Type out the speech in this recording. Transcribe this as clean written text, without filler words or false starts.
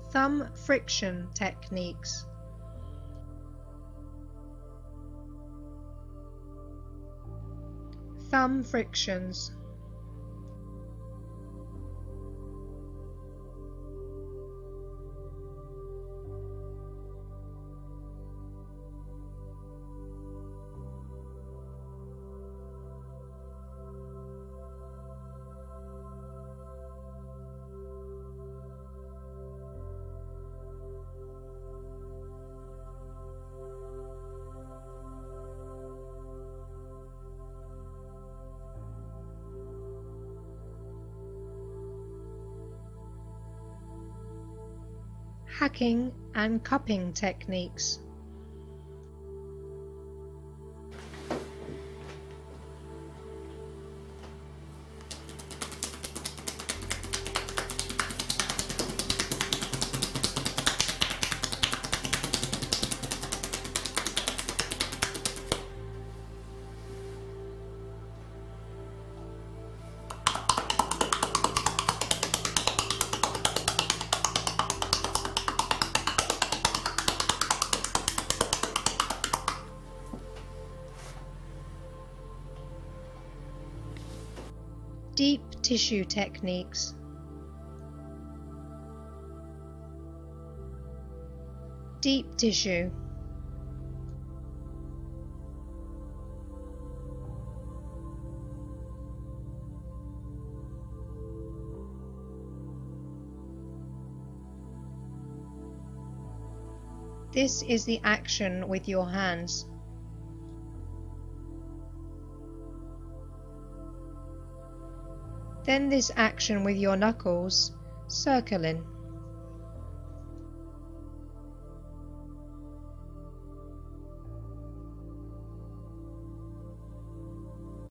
Thumb friction techniques. Thumb frictions. Hacking and cupping techniques. Deep tissue techniques. Deep tissue. This is the action with your hands. Then this action with your knuckles, circling.